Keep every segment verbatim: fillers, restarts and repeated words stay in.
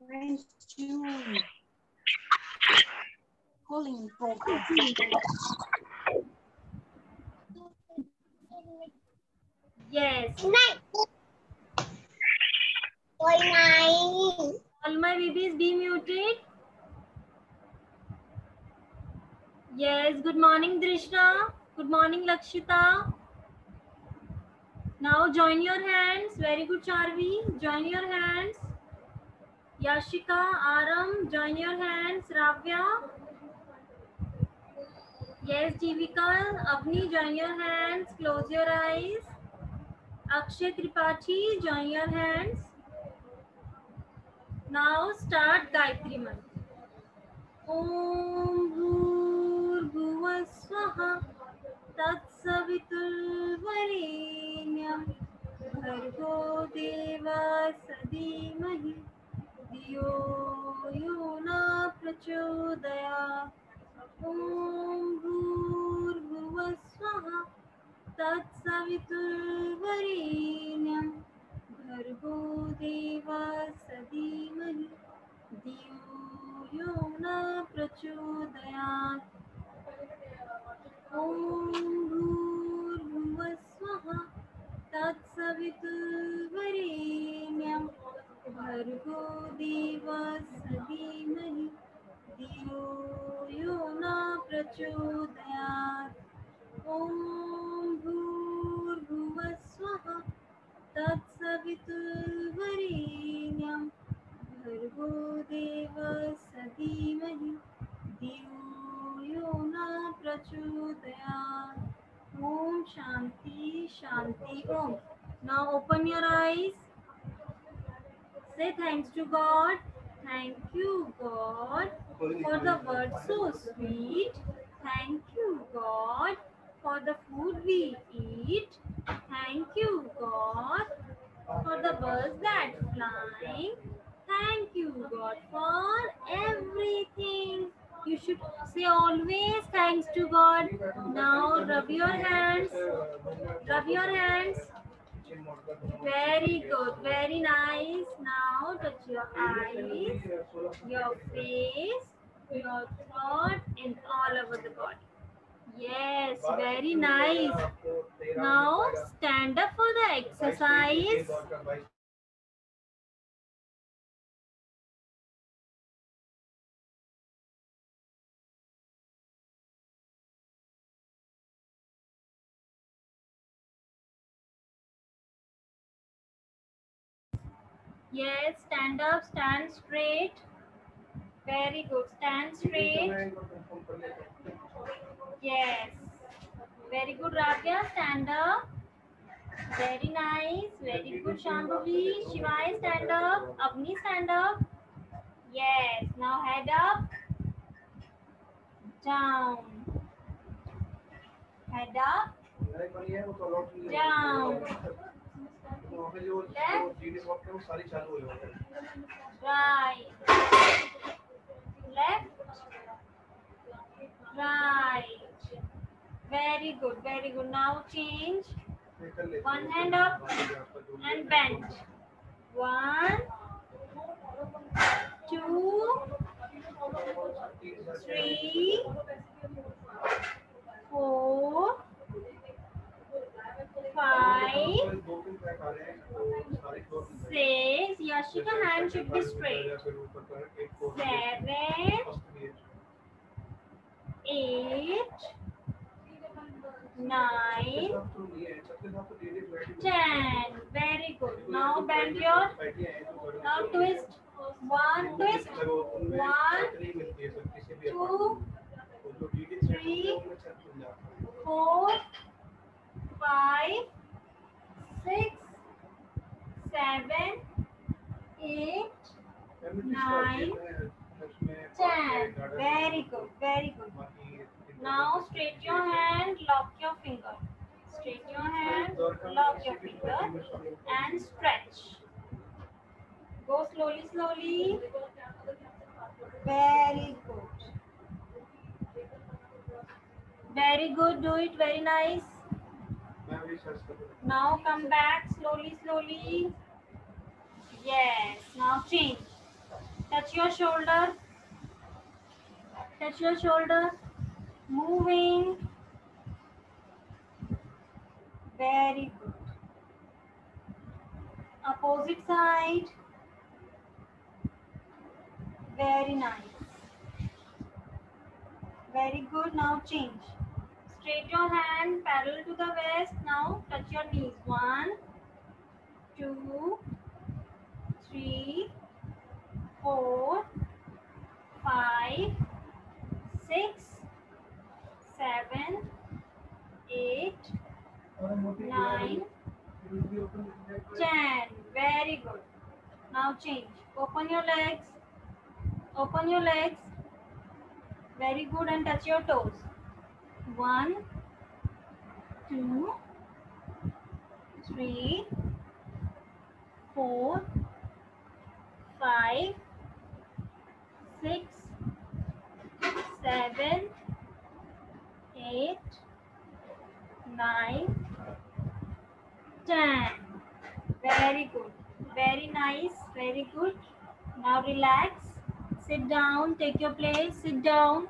June. Calling progress. Yes. All my babies be muted. Yes. Good morning, Drishna. Good morning, Lakshita. Now join your hands. Very good, Charvi. Join your hands. Yashika, Aram, join your hands. Ravya. Yes, Jivika, Avni, join your hands. Close your eyes. Akshay Tripathi, join your hands. Now start Gayatri Mantra. Om Bhurbhuvah Swaha Tatsaviturvarenyam Bhargo Devasya Dhimahi Dhiyo Yona Prachodayat. Om Bhurbhuvah Swaha Tatsaviturvarenyam Bhargo Devasya Dhimahi Dhiyo Yona Prachodayat. Om Bhurbhuvah Swaha Tatsaviturvarenyam Bhargo Devasya Dhimahi Dhiyo Yona Prachodayat. Om Bhurbhuvah Swaha Tatsaviturvarenyam Bhargo Devasya Dhimahi Dhiyo Yona Prachodayat. Om Shanti Shanti Om. Now open your eyes. Say thanks to God. Thank you, God, for the word so sweet. Thank you, God, for the food we eat. Thank you, God, for the birds that fly. Thank you, God, for everything. You should say always thanks to God. Now rub your hands. Rub your hands. Very good, very nice. Now touch your eyes, your face, your throat, and all over the body. Yes, very nice. Now stand up for the exercise. Yes, stand up, stand straight. Very good, stand straight. Yes. Very good, Ravya, stand up. Very nice. Very good, Shambhavi. Shivai, stand up. Avni, stand up. Yes. Now head up. Down. Head up. Down. Left. Right. Left. Right. Very good. Very good. Now change. One hand up and bend. One, two, three, four, five, six. Yashika, hand should be straight. Seven, eight, nine, ten. Very good. Now bend your. Now twist. One twist. One, two, three, four, five, six, seven, eight, nine, ten. Very good. Very good. Now straighten your hand, lock your finger. Straighten your hand, lock your finger, and stretch. Go slowly, slowly. Very good. Very good. Do it. Very nice. Now come back slowly, slowly. Yes. Now change. Touch your shoulder. Touch your shoulder. Moving. Very good. Opposite side. Very nice. Very good. Now change. Straight your hand parallel to the waist. Now touch your knees. One, two, three, four, five, six, seven, eight, nine, ten. Very good. Now change. Open your legs. Open your legs. Very good, and touch your toes. One, two, three, four, five, six, seven, eight, nine, ten. Very good. Very nice. Very good. Now relax. Sit down. Take your place. Sit down.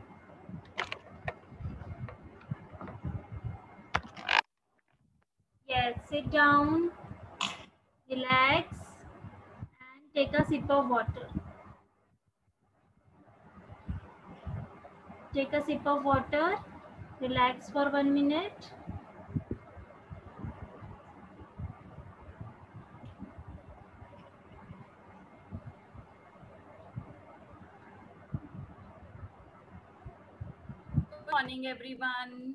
Yes, sit down. Relax. And take a sip of water. Take a sip of water. Relax for one minute. Good morning, everyone.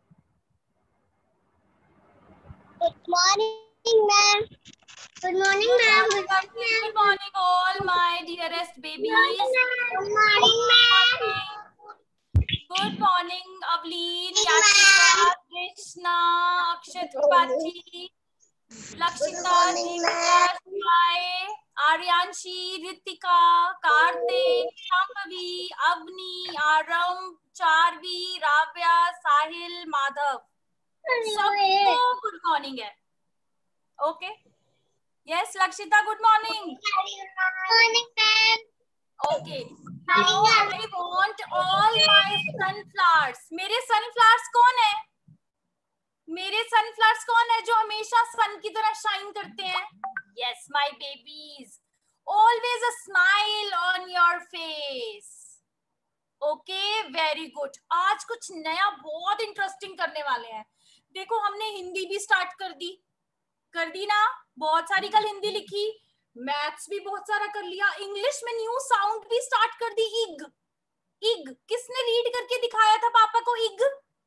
Good morning, ma'am. Good morning, ma'am. Good morning, good morning, all my dearest babies. Good morning, ma'am. Good morning, Avleen, Yashika, Krishna, Akshat Tripathi, Lakshita, Deepika, Shai, Aryanshi, Ritika, Kartik, Shambhavi, Avni, Aram, Charvi, Ravya, Sahil, Madhav. सबको good morning है. Okay. Yes Lakshita, good morning. Morning, ma'am. Okay. Now I want all my sunflowers. मेरे sunflowers कौन है? मेरे sunflowers कौन है जो हमेशा सन की तरह शाइन करते हैं? Yes, my babies. Always a smile on your face. Okay, very good. आज कुछ नया बहुत इंटरेस्टिंग करने वाले हैं. देखो, हमने हिंदी भी स्टार्ट कर दी कर दी ना. बहुत सारी कल हिंदी लिखी. मैथ्स भी बहुत सारा कर लिया. इंग्लिश में न्यू साउंड भी स्टार्ट कर दी. इग. इग किसने रीड करके दिखाया था पापा को? इग.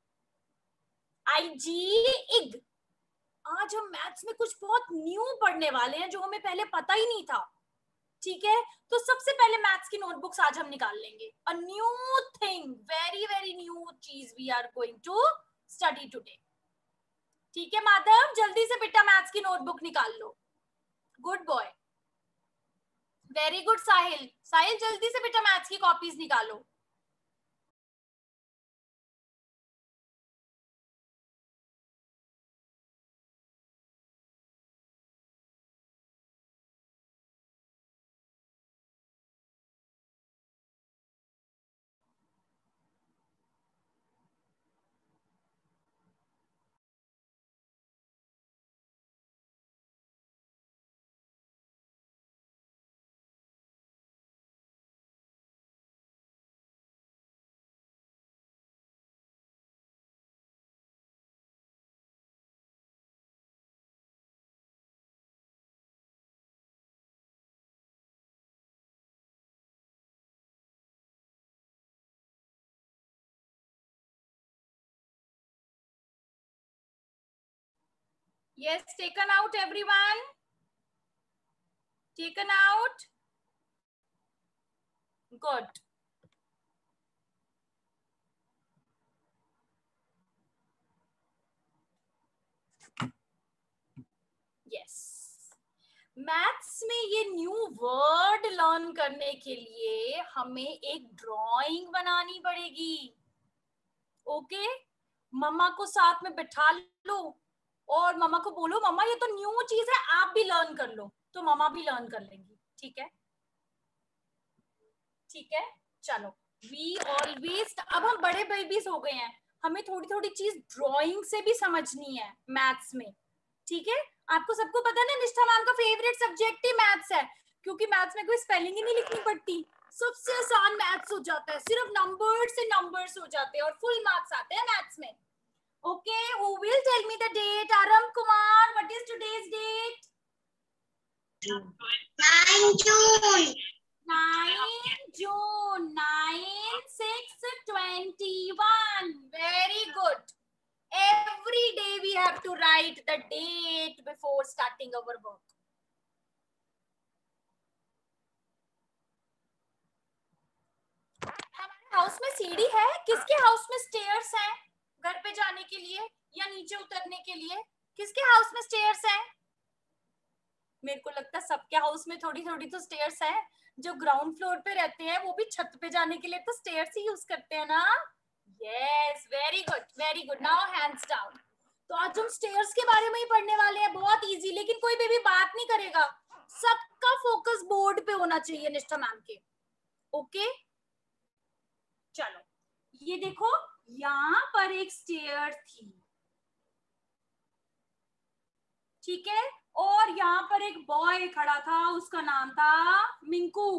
आई जी. इग. आज हम मैथ्स में कुछ बहुत न्यू पढ़ने वाले हैं जो हमें पहले पता ही नहीं था. ठीक है, तो सबसे पहले मैथ्स की नोटबुक्स आज हम निकाल लेंगे. A new thing, very very new चीज we are going to study today. ठीक है माधव, जल्दी से बेटा मैथ्स की नोटबुक निकाल लो. Good boy. Very good Sahil. Sahil जल्दी से बेटा मैथ्स की कॉपीज निकालो. Yes, taken out everyone. Taken out. Good. Yes. Maths में ये न्यू वर्ड लर्न करने के लिए हमें एक ड्राइंग बनानी पड़ेगी. ओके, मम्मा को साथ में बैठा लो और मम्मा को बोलो, मम्मा ये तो न्यू चीज है, आप भी लर्न कर लो. तो मम्मा भी लर्न कर लेंगी. ठीक है. ठीक है, चलो वी ऑलवेज, अब हम बड़े बेबीज हो गए हैं, हमें थोड़ी थोड़ी चीज ड्राइंग से भी समझनी है मैथ्स में, ठीक है। आपको सबको पता है ना निष्ठा मैम का फेवरेट सब्जेक्ट ही मैथ्स है, क्योंकि मैथ्स में कोई स्पेलिंग ही नहीं लिखनी पड़ती, सबसे आसान मैथ्स हो जाता है, सिर्फ नंबर्स से नंबर्स हो जाते हैं और फुल मार्क्स आते हैं मैथ्स में। Okay, who will tell me the date? Aaram Kumar, what is today's date? nine June. nine June, nine six twenty-one. Very good. Every day we have to write the date before starting our work. हमारे house में सीढ़ी है, किसके house में stairs हैं घर पे जाने के लिए या नीचे उतरने के लिए? किसके हाउस में स्टेयर्स हैं? मेरे को लगता है सबके हाउस में थोड़ी थोड़ी तो स्टेयर्स हैं। जो ग्राउंड फ्लोर पे रहते हैं वो भी छत पे जाने के लिए तो स्टेयर्स ही यूज करते हैं ना। Yes, very good, very good. Now hands down. तो आज हम स्टेयर्स के बारे में ही पढ़ने वाले हैं, बहुत इजी, लेकिन कोई भी, भी बात नहीं करेगा, सबका फोकस बोर्ड पे होना चाहिए निष्ठा मैम के। ओके, चलो ये देखो, यहाँ पर एक स्टेयर थी, ठीक है, और यहाँ पर एक बॉय खड़ा था, उसका नाम था मिंकू।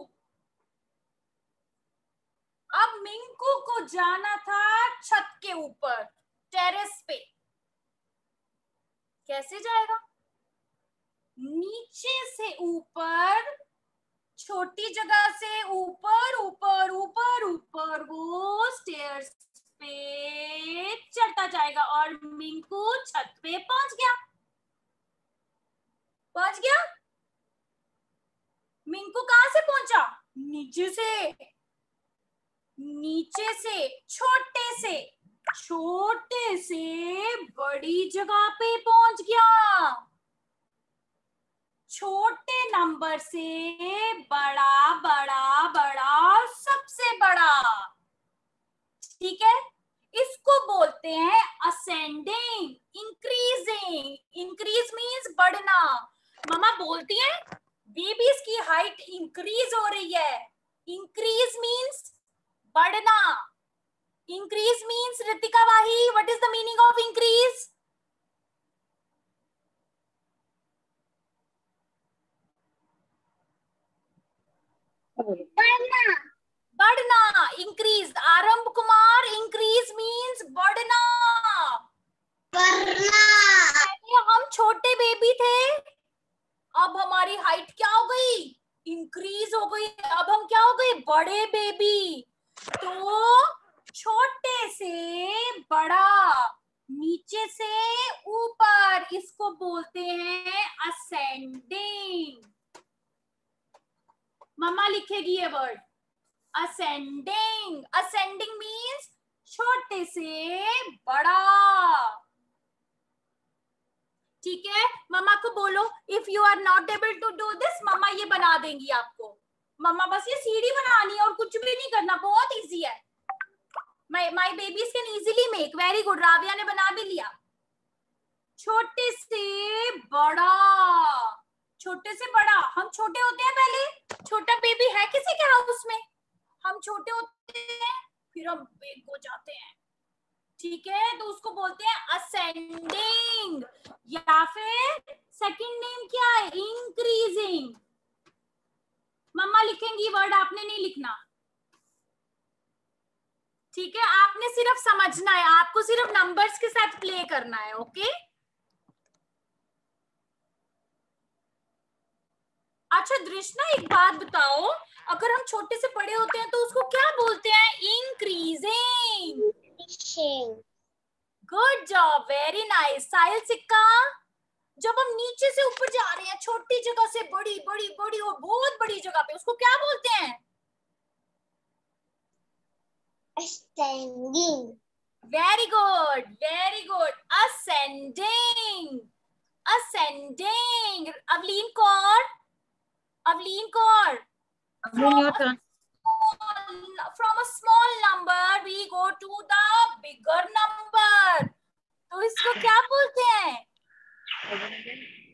अब मिंकू को जाना था छत के ऊपर, टेरेस पे। कैसे जाएगा? नीचे से ऊपर, छोटी जगह से ऊपर ऊपर ऊपर ऊपर वो स्टेयर्स पे चढ़ता जाएगा और मिंकू छत पे पहुंच गया। पहुंच गया। मिंकू कहां से पहुंचा? नीचे से। नीचे से, छोटे से छोटे से बड़ी जगह पे पहुंच गया। छोटे नंबर से बड़ा बड़ा बड़ा सबसे बड़ा, ठीक है। इसको बोलते हैं असेंडिंग, इंक्रीजिंग। इंक्रीज मींस बढ़ना। मम्मा बोलती है बेबीज की हाइट इंक्रीज हो रही है। इंक्रीज मींस बढ़ना। Increase means, Ritika Wahi, what is the meaning of increase? बढ़ना। बढ़ना, इंक्रीज। आरंभ कुमार, इंक्रीज मींस बढ़ना। बढ़ना। पहले हम छोटे बेबी थे, अब हमारी हाइट क्या हो गई? इंक्रीज हो गई। अब हम क्या हो गए? बड़े बेबी। तो छोटे से बड़ा, नीचे से ऊपर, इसको बोलते हैं असेंडिंग। मम्मा लिखेगी ये वर्ड, असेंडिंग। असेंडिंग मीन्स छोटे से बड़ा, ठीक है। मम्मा को बोलो, if you are not able to do this, मम्मा ये बना देंगी आपको। मम्मा बस ये सीढ़ी बनानी है और कुछ भी नहीं करना, बहुत इजी है। My my babies can easily make. Very good, Ravya ने बना भी लिया। छोटे से बड़ा, छोटे से बड़ा। हम छोटे होते हैं, पहले छोटा बेबी है किसी के हाउस में? हम छोटे होते हैं, फिर हम बिग हो जाते हैं, ठीक है। तो उसको बोलते हैं असेंडिंग, या फिर सेकंड नेम क्या है? इंक्रीजिंग। मम्मा लिखेंगी वर्ड, आपने नहीं लिखना, ठीक है। आपने सिर्फ समझना है, आपको सिर्फ नंबर्स के साथ प्ले करना है। ओके, अच्छा दृष्णा, एक बात बताओ, अगर हम छोटे से बड़े होते हैं तो उसको क्या बोलते हैं? Increasing. Good job, very nice. Sahil Sikka, जब हम नीचे से ऊपर जा रहे हैं, छोटी जगह से बड़ी बड़ी बड़ी और बहुत बड़ी जगह पे, उसको क्या बोलते हैं? Ascending. Very good, very good, ascending. Ascending. Avleen Kaur, Avleen Kaur, from a small number we go to the bigger number, तो इसको क्या बोलते हैं?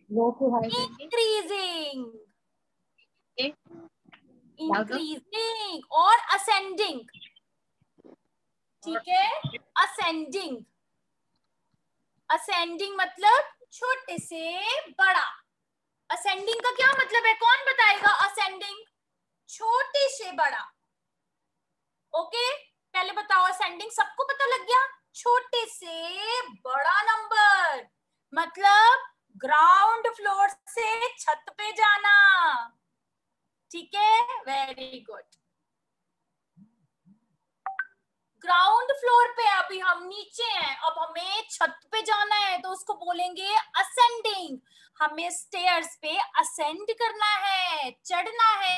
इंक्रीजिंग। इंक्रीजिंग। डिसेंडिंग और असेंडिंग, ठीक है, असेंडिंग, असेंडिंग मतलब छोटे से बड़ा, असेंडिंग का क्या मतलब है, कौन बताएगा, असेंडिंग छोटे से बड़ा, ओके, पहले बताओ असेंडिंग, सबको पता लग गया, छोटे से बड़ा नंबर मतलब ग्राउंड फ्लोर से छत पे जाना, ठीक है, वेरी गुड, ग्राउंड फ्लोर पे, अभी हम नीचे हैं, अब हमें छत पे जाना है तो उसको बोलेंगे असेंडिंग, हमें स्टेयर्स पे असेंड करना है, चढ़ना है,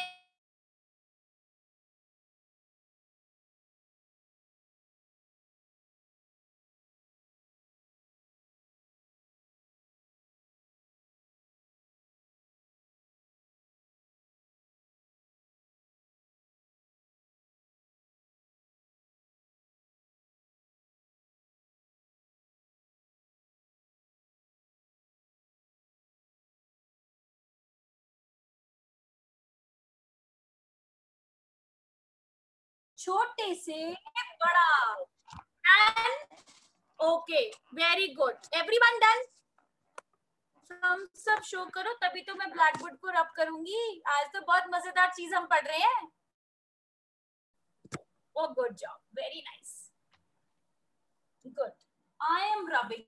छोटे से बड़ा, and okay, very good, everyone done, हम सब शो करो, तभी तो मैं ब्लैक बोर्ड को रब करूंगी, आज तो बहुत मजेदार चीज हम पढ़ रहे हैं, oh good job, very nice, good, I am rubbing,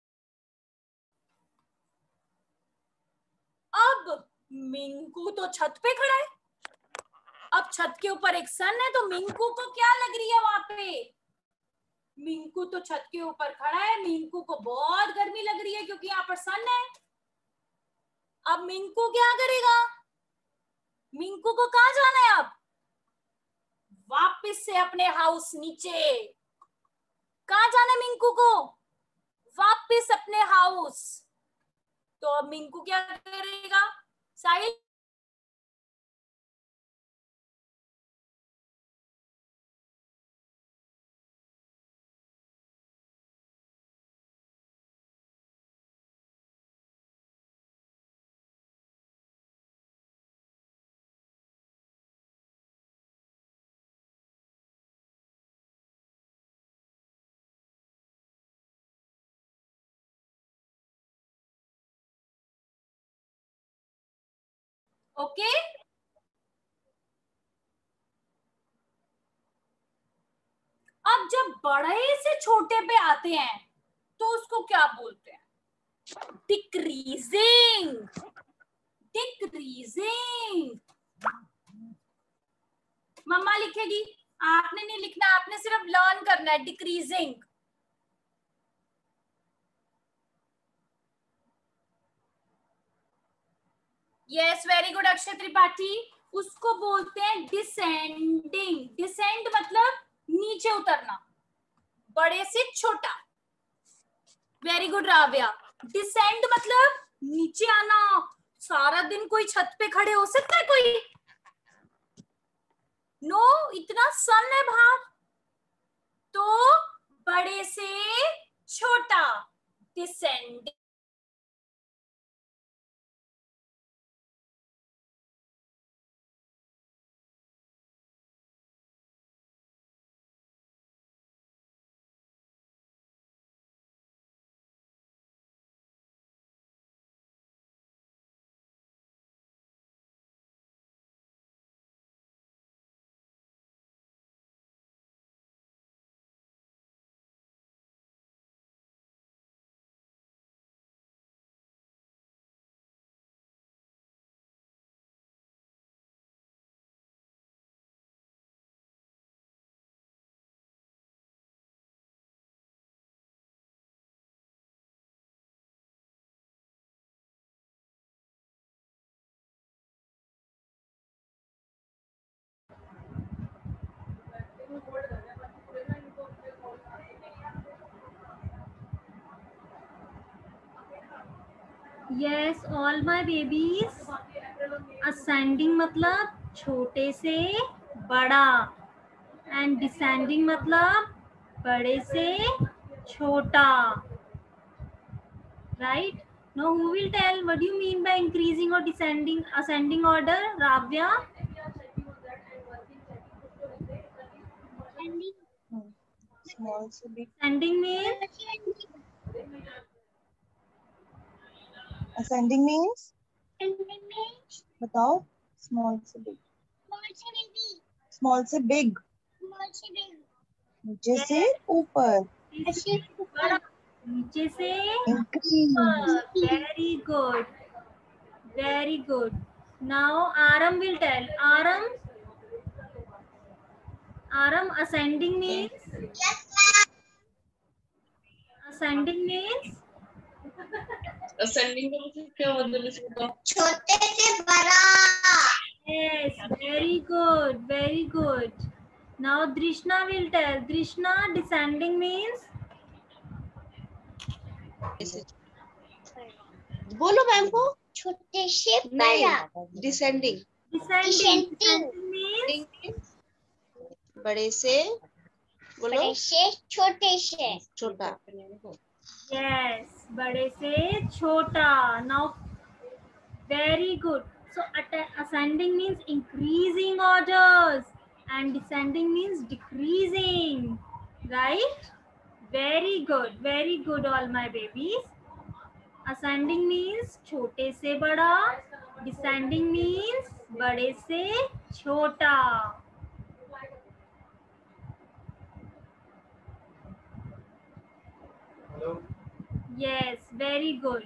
अब मिंकू तो छत पे खड़ा है, अब छत के ऊपर एक सन है तो मिंकू को क्या लग रही है वहां पे, मिंकू तो छत के ऊपर खड़ा है, मिंकू को बहुत गर्मी लग रही है क्योंकि यहाँ पर सन है, अब मिंकू क्या करेगा, मिंकू को कहाँ जाना है, अब वापस से अपने हाउस नीचे, कहाँ जाना है मिंकू को, वापस अपने हाउस, तो अब मिंकू क्या करेगा, साहिल ओके okay? अब जब बड़े से छोटे पे आते हैं तो उसको क्या बोलते हैं, डिक्रीजिंग, डिक्रीजिंग, मम्मा लिखेगी, आपने नहीं लिखना, आपने सिर्फ लर्न करना है, decreasing, yes very good Akshay Tripathi, उसको बोलते हैं डिसेंडिंग, डिसेंड मतलब नीचे उतरना, बड़े से छोटा, वेरी गुड राव्या, डिसेंड मतलब नीचे आना, सारा दिन कोई छत पे खड़े हो सकता है कोई, नो no, इतना सन है बाहर, तो बड़े से छोटा, descend, Yes, all my babies. Ascending मतलब छोटे से बड़ा and descending मतलब बड़े से छोटा. Right? Now who will tell what do you mean by increasing or descending ascending order? Ravya? Small से big. Ascending means Ascending means बताओ. Small से big. Small से big. नीचे से ऊपर. बड़ा, नीचे से Increase. ऊपर. Very good. Very good. Now Aram will tell. Aram. Aram, ascending means. Ascending means. Ascending का मतलब क्या मतलब इसका? छोटे से बड़ा. Yes, very good, very good. Now Drishna will tell. Drishna, descending means. बोलो मैम को. छोटे से बड़ा. डिसेंडिंग. Descending. Descending means. बड़े से बोलो. बड़े से छोटे से. छोटा. Yes, बड़े से छोटा. Now, very good. So ascending means increasing orders and descending means decreasing, right? Very good, very good, all my babies. Ascending means छोटे से बड़ा, descending means बड़े से छोटा. Yes, very good.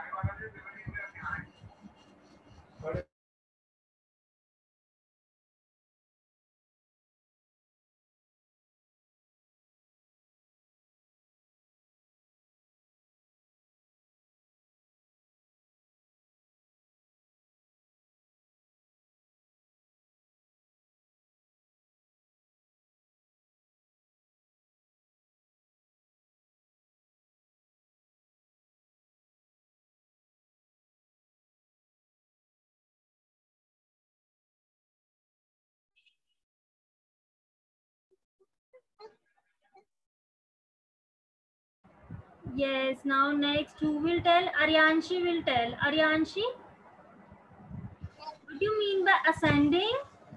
Yes, now next who will tell? Aryanshi will tell. Aryanshi, what do you mean by ascending?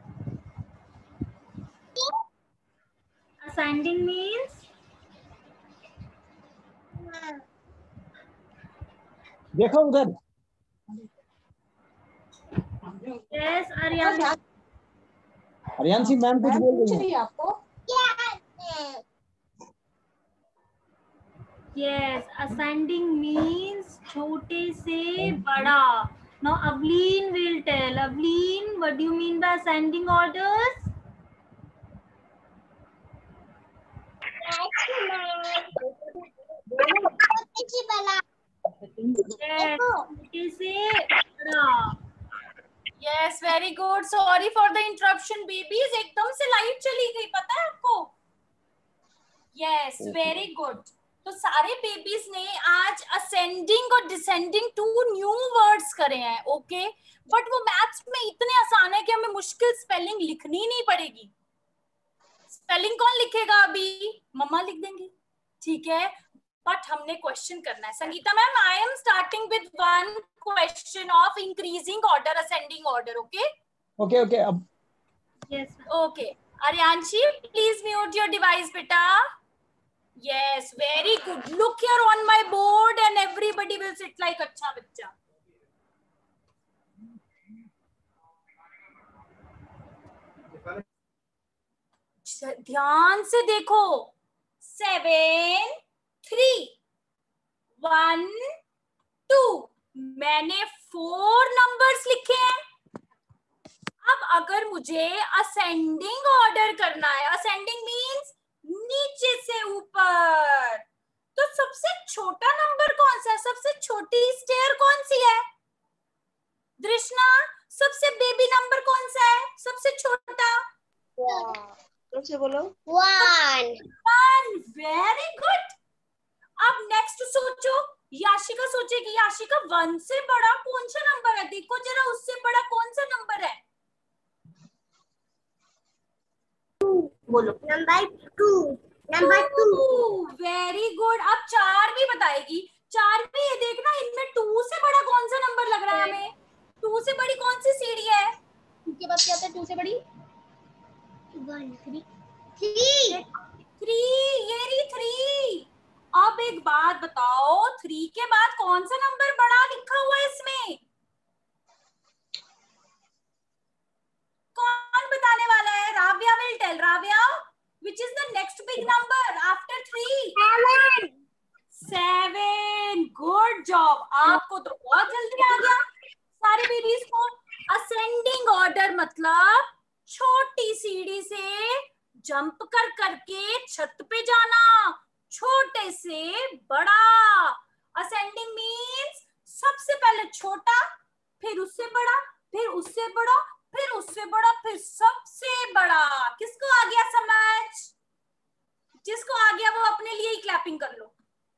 Ascending means? देखो उधर. Yes, Aryanshi. हरियाणसी ma'am कुछ बोल रही है आपको. Yes, ascending means छोटे से बड़ा. Now Avleen will tell. Avleen, what do you mean by ascending orders? Yes, छोटे से बड़ा. Yes, very good. Sorry for the interruption, babies. एकदम से लाइट चली गई, पता है आपको? Yes, very good. तो सारे बेबीज ने आज असेंडिंग और डिसेंडिंग टू न्यू वर्ड्स करे हैं, ओके? बट वो मैथ्स में इतने आसान है कि हमें मुश्किल स्पेलिंग लिखनी ही नहीं पड़ेगी. स्पेलिंग कौन लिखेगा अभी? मम्मा लिख देंगी, ठीक है? बट हमने क्वेश्चन करना है. Sangeeta ma'am, I am starting with one question of increasing order, ascending order, okay? Okay okay अब. Yes. Okay. Aryanshi, please mute your device बेटा. Yes, very good. Look here on my board and everybody will sit like अच्छा बच्चा. ध्यान से देखो. Seven, three, one, two. मैंने four numbers लिखे हैं. अब अगर मुझे असेंडिंग ऑर्डर करना है, असेंडिंग मीन्स नीचे से ऊपर, तो सबसे छोटा नंबर कौन सा है? सबसे छोटी स्टेयर कौन सी है? दृष्णा, सबसे बेबी नंबर कौन सा है? सबसे छोटा? कैसे बोलो? One. वन. Very good. अब नेक्स्ट सोचो. याशिका सोचेगी. याशिका, वन से बड़ा कौन सा नंबर है? देखो जरा, उससे बड़ा कौन सा नंबर है? बोलो. Number two. Number two. Very good. अब चार भी बताएगी. चार भी ये देखना, इनमें टू से बड़ा कौन सा नंबर लग रहा है हमें? टू से बड़ी कौन सी सीढ़ी है? इनके पास क्या होता है टू से बड़ी? One, three. थ्री थ्री, ये रही थ्री। अब एक बात बताओ, थ्री के बाद कौन सा नंबर बड़ा लिखा हुआ है इसमें? कौन बताने वाला है? Ravya will tell. Ravya, which is the next big number after three? Seven seven. Good job, आपको तो बहुत जल्दी आ गया सारे बेबीज को। असेंडिंग ऑर्डर मतलब छोटी सीढ़ी से जंप कर करके छत पे जाना, छोटे से बड़ा। असेंडिंग मीन्स सबसे पहले छोटा, फिर उससे बड़ा, फिर उससे बड़ा, फिर उससे बड़ा, फिर सबसे बड़ा। किसको आ गया समझ? जिसको आ गया वो अपने लिए ही क्लैपिंग कर लो।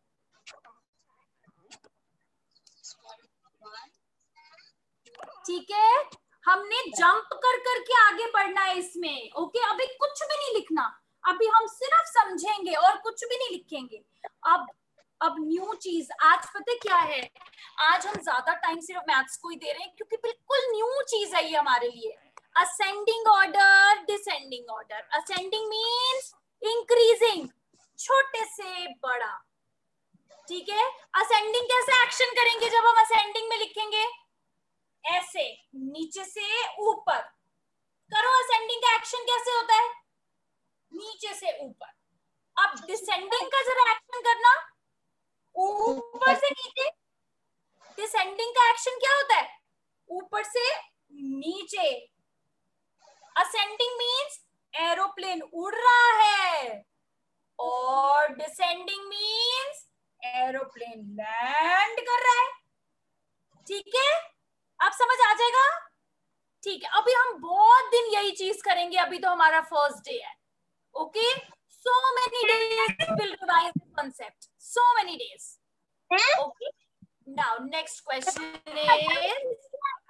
ठीक है, हमने जंप कर करके आगे बढ़ना है इसमें। ओके, अभी कुछ भी नहीं लिखना, अभी हम सिर्फ समझेंगे और कुछ भी नहीं लिखेंगे। अब अब न्यू चीज आज पता क्या है, आज हम ज्यादा टाइम सिर्फ मैथ्स को ही दे रहे हैं क्योंकि बिल्कुल न्यू चीज है ये हमारे लिए। Ascending order, descending order. Ascending means increasing, छोटे से बड़ा। ठीक है, असेंडिंग कैसे एक्शन करेंगे जब हम असेंडिंग में लिखेंगे? ऐसे नीचे से ऊपर करो। असेंडिंग का एक्शन कैसे होता है? नीचे से ऊपर। अब डिसेंडिंग का जरा एक्शन करना, ऊपर से नीचे। डिसेंडिंग का एक्शन क्या होता है? ऊपर से नीचे। असेंडिंग मीन्स एरोप्लेन उड़ रहा है, और डिसेंडिंग मीन्स एरोप्लेन लैंड कर रहा है। ठीक है, अब समझ आ जाएगा? ठीक है, अभी हम बहुत दिन यही चीज करेंगे, अभी तो हमारा फर्स्ट डे है। Okay, so many days will revise the concept, so many days. Okay, now next question is,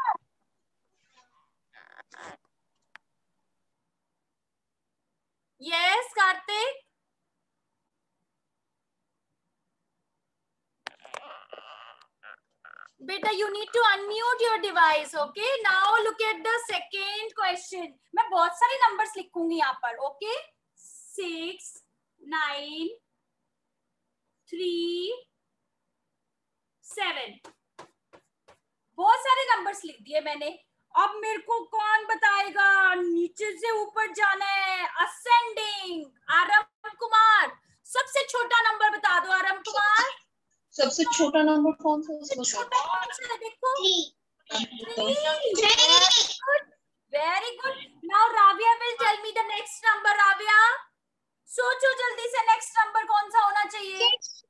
yes Karthik, beta you need to unmute your device. Okay, now look at the second question. मैं बहुत सारे numbers लिखूंगी यहाँ पर। okay, six, nine, three, seven, बहुत सारे numbers लिख दिए मैंने। अब मेरे को कौन बताएगा? नीचे से ऊपर जाना है, असेंडिंग। आरम कुमार, सबसे छोटा नंबर बता दो। आरम कुमार, सबसे छोटा नंबर कौन सा है? छोटा कौन सा है? देखो, very good. Now Ravya will tell me the next number. Ravya, सोचो जल्दी से, नेक्स्ट नंबर कौन सा होना चाहिए?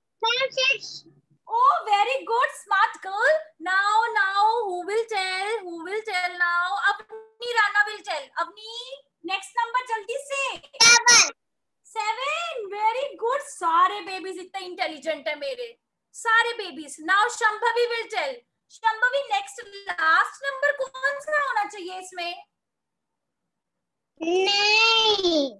Oh, very good, smart girl. Now, now, who will tell? Who will tell now? Avni Rana will tell. Avni, next number जल्दी से। Seven Seven, very good. सारे babies इतने intelligent है मेरे, सारे babies. Now Shambhavi will tell. Shambhavi, next last number कौन सा होना चाहिए इसमें? Nine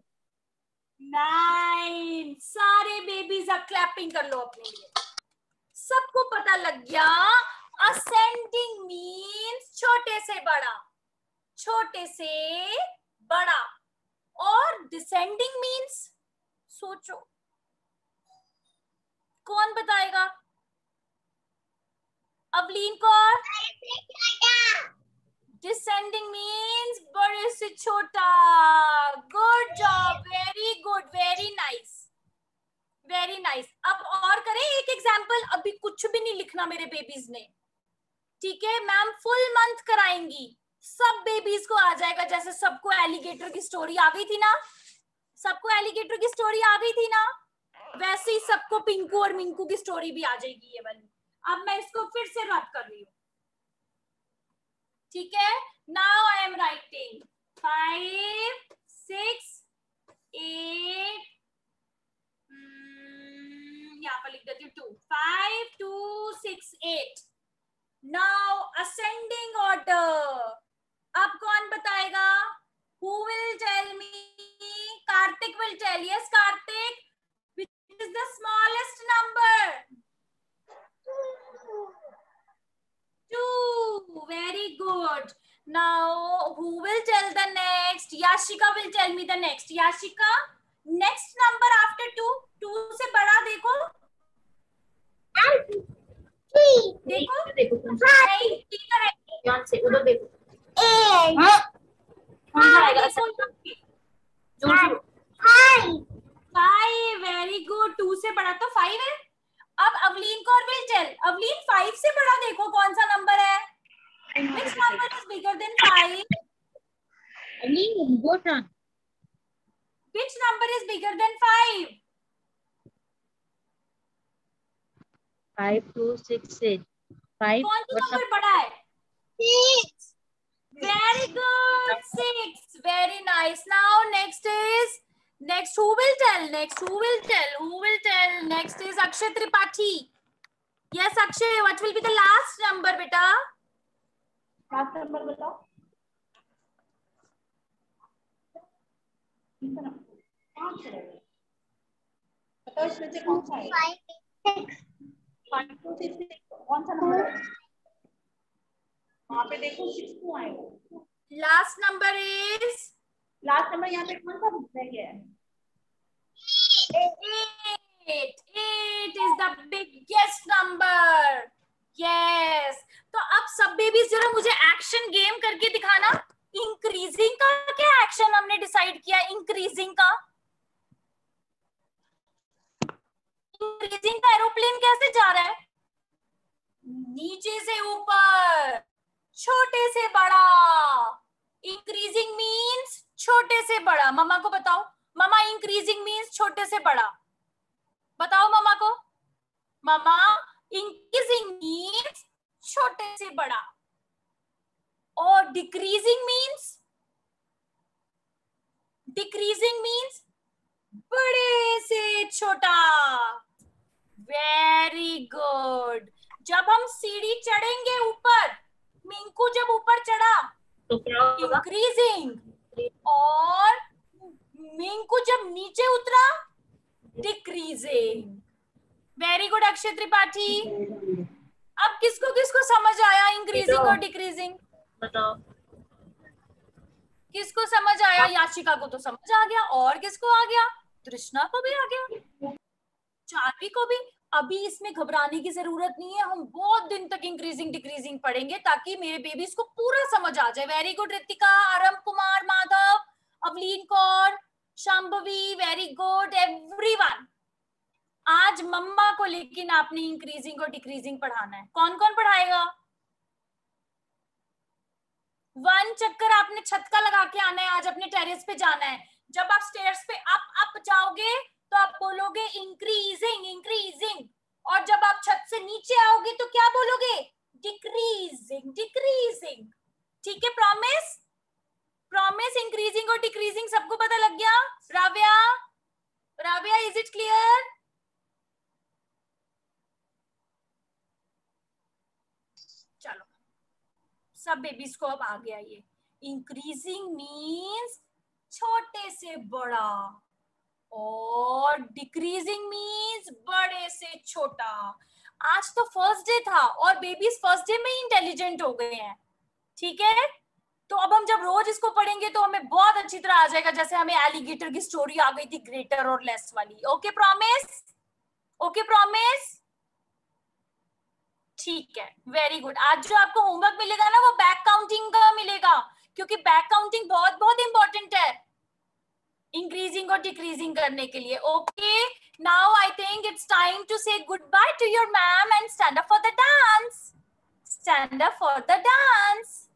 Nine. सारे babies अब clapping कर लो अपने लिए। सबको पता लग गया, असेंडिंग मीन्स छोटे से बड़ा, छोटे से बड़ा। और डिसेंडिंग मीन्स, सोचो कौन बताएगा? अवलीन कौर। डिसेंडिंग मीन्स बड़े से छोटा। Good job, very good, very nice, very nice. अब और करें एक एग्जाम्पल। अभी कुछ भी नहीं लिखना मेरे बेबीज ने। ठीक है, मैम फुल मंथ कराएंगी, सब बेबीज को आ जाएगा। जैसे सबको एलिगेटर की स्टोरी आ गई थी ना, सबको एलिगेटर की स्टोरी आ गई थी ना, वैसे ही सबको पिंकू और मिंकू की स्टोरी भी आ जाएगी ये वाली। अब मैं इसको फिर से रद्द कर रही हूँ। ठीक है, now I am writing five, six, eight, यहाँ पर लिख देती हूँ two. Five, two, six, eight. Now ascending order. अब कौन बताएगा? Who will tell me? Karthik will tell. Yes, Karthik. Which is the smallest number? Two. Very good. Now, who will tell the next? Yashika will tell me the next. Yashika, next number after two, two से बड़ा देखो, देखो देखो नहीं ठीक है, ध्यान से उधर देखो। हाँ, आएगा देखो जोर से। Five, very good. टू से बड़ा तो फाइव है। अब अवलीन को और विल टेल, अवलीन फाइव से बड़ा देखो कौन सा नंबर है, which number is bigger than five? Avleen go turn. Which number is bigger than five? Five two six eight five. कौन सा नंबर बड़ा है? Very good, six. Very nice. Now next is, next who will tell? Next who will tell? Who will tell? Next is Akshay Tripathi. Yes, Akshay. What will be the last number, beta? Last number बताओ। बताओ इसमें से कौन सा है? Five two six कौन सा number है? वहाँ पे देखो सिक्स क्यों आएगा? Last number is last number यहाँ पे कौन सा रह गया है? eight. Eight is the biggest number. Yes. तो अब सब बेबीज जरा मुझे एक्शन गेम करके दिखाना। इंक्रीजिंग का क्या एक्शन हमने डिसाइड किया? इंक्रीजिंग का इंक्रीजिंग का एरोप्लेन कैसे जा रहा है? नीचे से ऊपर, छोटे से बड़ा। इंक्रीजिंग मीन्स छोटे से बड़ा। मम्मा को बताओ, मम्मा इंक्रीजिंग मीन्स छोटे से बड़ा। बताओ मम्मा को। मम्मा इंक्रीजिंग मीन्स छोटे से बड़ा, और डिक्रीजिंग मीन्स, डिक्रीजिंग मीन्स बड़े से छोटा। Very good. जब हम सीढ़ी चढ़ेंगे ऊपर, मिंकू जब ऊपर चढ़ा तो क्या होगा? इंक्रीजिंग, और मिंकू जब नीचे उतरा decreasing. Very good Akshay Tripathi. अब किसको किसको समझ आया इंक्रीजिंग और डिक्रीजिंग? बताओ। किसको समझ आया? याशिका को तो समझ आ गया, और किसको आ गया? तृष्णा को भी आ गया, चारवी को भी। अभी इसमें घबराने की जरूरत नहीं है, हम बहुत दिन तक इंक्रीजिंग डिक्रीजिंग पढ़ेंगे ताकि मेरे बेबीज को पूरा समझ आ जाए। Very good Ritika, Aaram Kumar, Madhav, Avleen Kaur, Shambhavi, very good everyone. आज मम्मा को लेकिन आपने इंक्रीजिंग और डिक्रीजिंग पढ़ाना है। कौन कौन पढ़ाएगा? वन चक्कर आपने छत का लगा के आना है, आज अपने टेरेस पे जाना है। जब आप स्टेयर्स पे अप अप जाओगे तो आप बोलोगे इंक्रीजिंग इंक्रीजिंग, और जब आप छत से नीचे आओगे तो क्या बोलोगे? Decreasing decreasing. ठीक है, प्रॉमिस? प्रॉमिस? इंक्रीजिंग और डिक्रीजिंग सबको पता लग गया? Ravya, Ravya is it clear? चलो, सब बेबीज को अब आ गया ये। इंक्रीजिंग मीन्स छोटे से बड़ा, और डिक्रीजिंग मीन्स बड़े से छोटा। आज तो फर्स्ट डे था और बेबीज फर्स्ट डे में ही इंटेलिजेंट हो गए हैं। ठीक है, तो अब हम जब रोज इसको पढ़ेंगे तो हमें बहुत अच्छी तरह आ जाएगा, जैसे हमें एलिगेटर की स्टोरी आ गई थी ग्रेटर और लेस वाली। Okay promise? Okay promise? ठीक है, वेरी गुड। आज जो आपको होमवर्क मिलेगा ना, वो बैक काउंटिंग का मिलेगा, क्योंकि बैक काउंटिंग बहुत बहुत इंपॉर्टेंट है इंक्रीजिंग और डिक्रीजिंग करने के लिए। Okay, now I think it's time to say goodbye to your ma'am and stand up for the dance. Stand up for the dance.